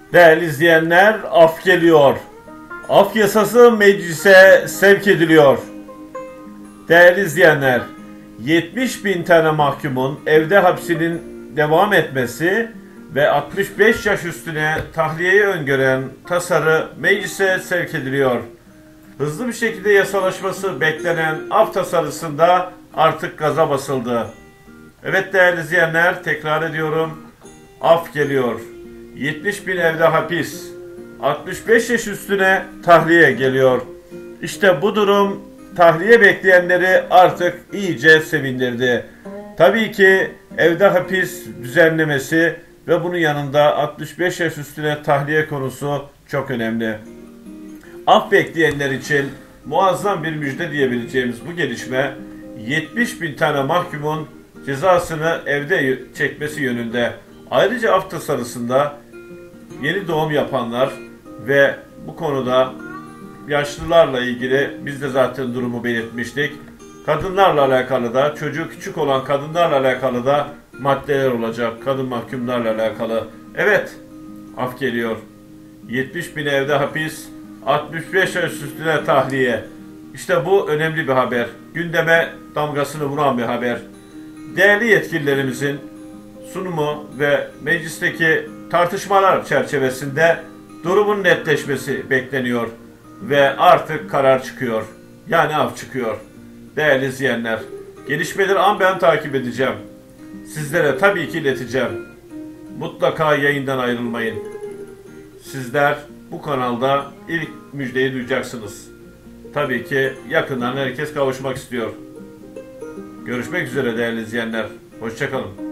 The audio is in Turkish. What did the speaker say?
Değerli izleyenler, af geliyor. Af yasası meclise sevk ediliyor. Değerli izleyenler, 70 bin tane mahkumun evde hapsinin devam etmesi ve 65 yaş üstüne tahliyeyi öngören tasarı meclise sevk ediliyor. Hızlı bir şekilde yasalaşması beklenen af tasarısında artık gaza basıldı. Evet değerli izleyenler, tekrar ediyorum, af geliyor. 70 bin evde hapis, 65 yaş üstüne tahliye geliyor. İşte bu durum tahliye bekleyenleri artık iyice sevindirdi. Tabii ki evde hapis düzenlemesi ve bunun yanında 65 yaş üstüne tahliye konusu çok önemli. Af bekleyenler için muazzam bir müjde diyebileceğimiz bu gelişme 70 bin tane mahkumun cezasını evde çekmesi yönünde. Ayrıca af tasarısında yeni doğum yapanlar ve bu konuda yaşlılarla ilgili biz de zaten durumu belirtmiştik. Kadınlarla alakalı da, çocuğu küçük olan kadınlarla alakalı da maddeler olacak. Kadın mahkumlarla alakalı. Evet, af geliyor. 70 bin evde hapis, 65 yaş üstüne tahliye. İşte bu önemli bir haber. Gündeme damgasını vuran bir haber. Değerli yetkililerimizin sunumu ve meclisteki tartışmalar çerçevesinde durumun netleşmesi bekleniyor ve artık karar çıkıyor. Yani af çıkıyor. Değerli izleyenler, gelişmeleri an ben takip edeceğim. Sizlere tabii ki ileteceğim. Mutlaka yayından ayrılmayın. Sizler bu kanalda ilk müjdeyi duyacaksınız. Tabii ki yakından herkes kavuşmak istiyor. Görüşmek üzere değerli izleyenler. Hoşça kalın.